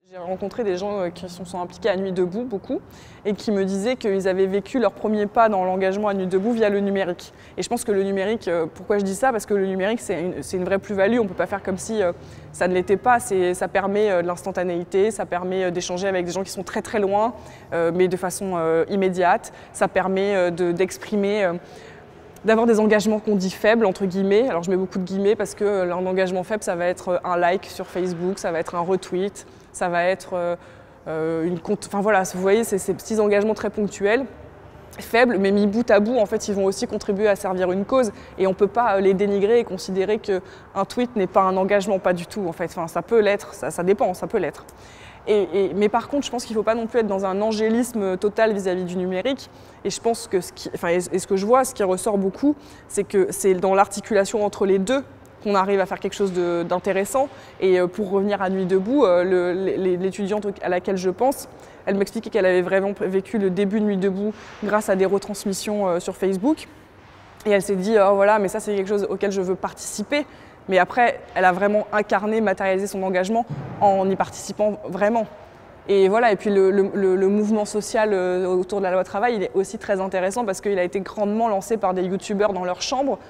J'ai rencontré des gens qui se sont impliqués à Nuit Debout beaucoup et qui me disaient qu'ils avaient vécu leur premier pas dans l'engagement à Nuit Debout via le numérique. Et je pense que le numérique, pourquoi je dis ça? Parce que le numérique, c'est une vraie plus-value. On ne peut pas faire comme si ça ne l'était pas. Ça permet de l'instantanéité, ça permet d'échanger avec des gens qui sont très très loin, mais de façon immédiate. Ça permet d'exprimer d'avoir des engagements qu'on dit faibles, entre guillemets. Alors je mets beaucoup de guillemets parce que un engagement faible, ça va être un like sur Facebook, ça va être un retweet, ça va être une compte. Enfin voilà, vous voyez, c'est ces petits engagements très ponctuels, faibles, mais mis bout à bout, en fait, ils vont aussi contribuer à servir une cause. Et on ne peut pas les dénigrer et considérer qu'un tweet n'est pas un engagement, pas du tout, en fait. Enfin, ça peut l'être, ça dépend, ça peut l'être. Mais par contre, je pense qu'il ne faut pas non plus être dans un angélisme total vis-à-vis du numérique. Et je pense que ce que je vois, ce qui ressort beaucoup, c'est que c'est dans l'articulation entre les deux qu'on arrive à faire quelque chose d'intéressant. Et pour revenir à Nuit Debout, l'étudiante à laquelle je pense, elle m'expliquait qu'elle avait vraiment vécu le début de Nuit Debout grâce à des retransmissions sur Facebook. Et elle s'est dit, oh voilà, mais ça c'est quelque chose auquel je veux participer. Mais après, elle a vraiment incarné, matérialisé son engagement en y participant vraiment. Et voilà, et puis le mouvement social autour de la loi travail, il est aussi très intéressant parce qu'il a été grandement lancé par des youtubeurs dans leur chambre.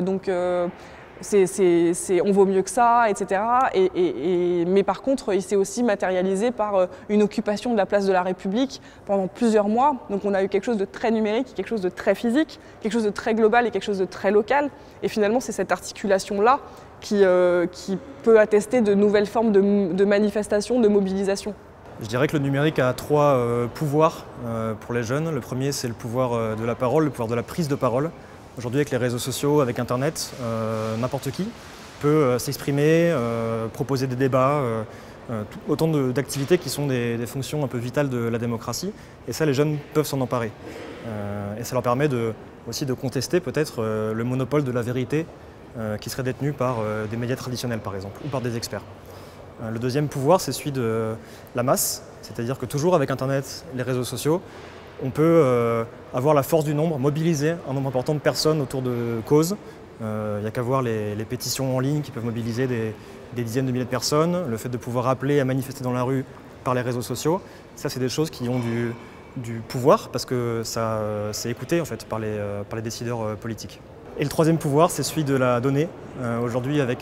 On vaut mieux que ça, etc. Mais par contre, il s'est aussi matérialisé par une occupation de la place de la République pendant plusieurs mois. Donc on a eu quelque chose de très numérique, quelque chose de très physique, quelque chose de très global et quelque chose de très local. Et finalement, c'est cette articulation-là qui peut attester de nouvelles formes de manifestation, de mobilisation. Je dirais que le numérique a trois pouvoirs pour les jeunes. Le premier, c'est le pouvoir de la parole, le pouvoir de la prise de parole. Aujourd'hui, avec les réseaux sociaux, avec Internet, n'importe qui peut s'exprimer, proposer des débats, autant d'activités qui sont des fonctions un peu vitales de la démocratie. Et ça, les jeunes peuvent s'en emparer. Et ça leur permet aussi de contester peut-être le monopole de la vérité qui serait détenu par des médias traditionnels, par exemple, ou par des experts. Le deuxième pouvoir, c'est celui de la masse, c'est-à-dire que toujours avec Internet, les réseaux sociaux, on peut avoir la force du nombre, mobiliser un nombre important de personnes autour de causes. Il n'y a qu'à voir les pétitions en ligne qui peuvent mobiliser des dizaines de milliers de personnes, le fait de pouvoir appeler à manifester dans la rue par les réseaux sociaux. Ça, c'est des choses qui ont du pouvoir parce que c'est écouté en fait, par les décideurs politiques. Et le troisième pouvoir, c'est celui de la donnée. Aujourd'hui, avec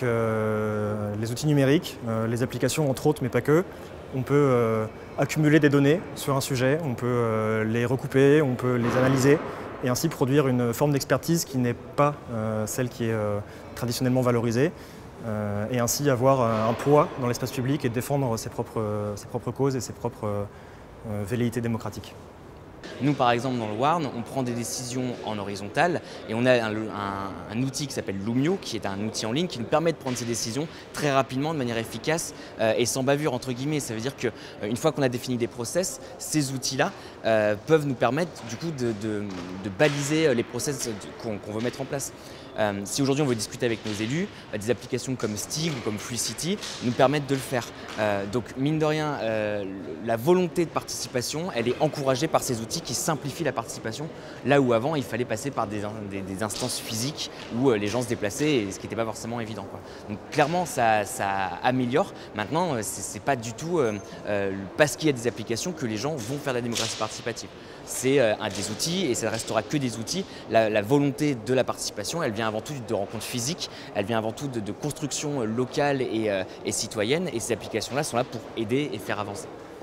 les outils numériques, les applications entre autres, mais pas que, on peut accumuler des données sur un sujet, on peut les recouper, on peut les analyser et ainsi produire une forme d'expertise qui n'est pas celle qui est traditionnellement valorisée et ainsi avoir un poids dans l'espace public et défendre ses propres causes et ses propres velléités démocratiques. Nous, par exemple, dans le Warn, on prend des décisions en horizontal et on a un outil qui s'appelle Loomio, qui est un outil en ligne qui nous permet de prendre ces décisions très rapidement, de manière efficace et sans bavure, entre guillemets. Ça veut dire qu'une fois qu'on a défini des process, ces outils-là peuvent nous permettre du coup de baliser les process qu'on veut mettre en place. Si aujourd'hui on veut discuter avec nos élus, des applications comme Stig ou comme FluCity nous permettent de le faire. Donc mine de rien, la volonté de participation, elle est encouragée par ces outils qui simplifient la participation, là où avant il fallait passer par des instances physiques où les gens se déplaçaient, ce qui n'était pas forcément évident, quoi. Donc clairement ça améliore. Maintenant, c'est pas du tout parce qu'il y a des applications que les gens vont faire de la démocratie participative. C'est un des outils et ça ne restera que des outils. La volonté de la participation, elle vient avant tout de rencontres physiques, elle vient avant tout de construction locale et citoyenne et ces applications-là sont là pour aider et faire avancer.